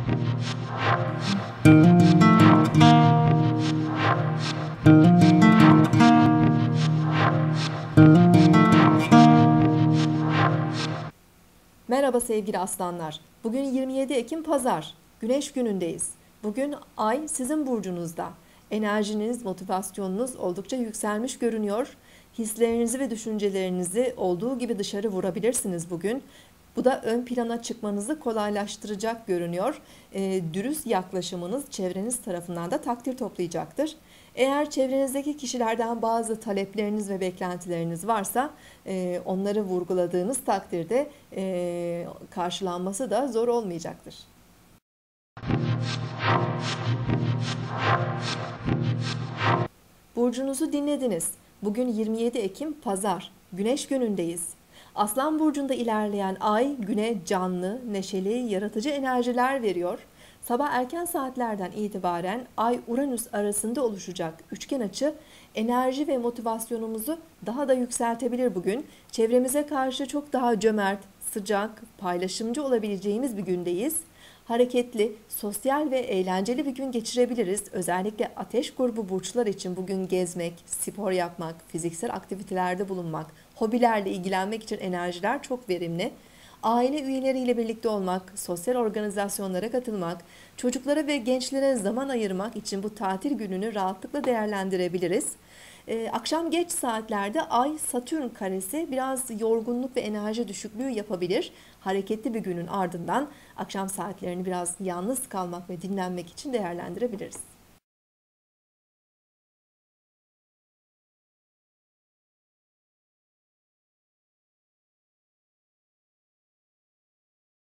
Merhaba sevgili aslanlar. Bugün 27 Ekim Pazar. Güneş günündeyiz. Bugün ay sizin burcunuzda. Enerjiniz, motivasyonunuz oldukça yükselmiş görünüyor. Hislerinizi ve düşüncelerinizi olduğu gibi dışarı vurabilirsiniz bugün. Bu da ön plana çıkmanızı kolaylaştıracak görünüyor. Dürüst yaklaşımınız çevreniz tarafından da takdir toplayacaktır. Eğer çevrenizdeki kişilerden bazı talepleriniz ve beklentileriniz varsa onları vurguladığınız takdirde karşılanması da zor olmayacaktır. Burcunuzu dinlediniz. Bugün 27 Ekim Pazar. Güneş günündeyiz. Aslan burcunda ilerleyen ay güne canlı, neşeli, yaratıcı enerjiler veriyor. Sabah erken saatlerden itibaren Ay-Uranüs arasında oluşacak üçgen açı enerji ve motivasyonumuzu daha da yükseltebilir bugün. Çevremize karşı çok daha cömert, sıcak, paylaşımcı olabileceğimiz bir gündeyiz. Hareketli, sosyal ve eğlenceli bir gün geçirebiliriz. Özellikle ateş grubu burçlar için bugün gezmek, spor yapmak, fiziksel aktivitelerde bulunmak, hobilerle ilgilenmek için enerjiler çok verimli. Aile üyeleriyle birlikte olmak, sosyal organizasyonlara katılmak, çocuklara ve gençlere zaman ayırmak için bu tatil gününü rahatlıkla değerlendirebiliriz. Akşam geç saatlerde Ay-Satürn karesi biraz yorgunluk ve enerji düşüklüğü yapabilir. Hareketli bir günün ardından akşam saatlerini biraz yalnız kalmak ve dinlenmek için değerlendirebiliriz.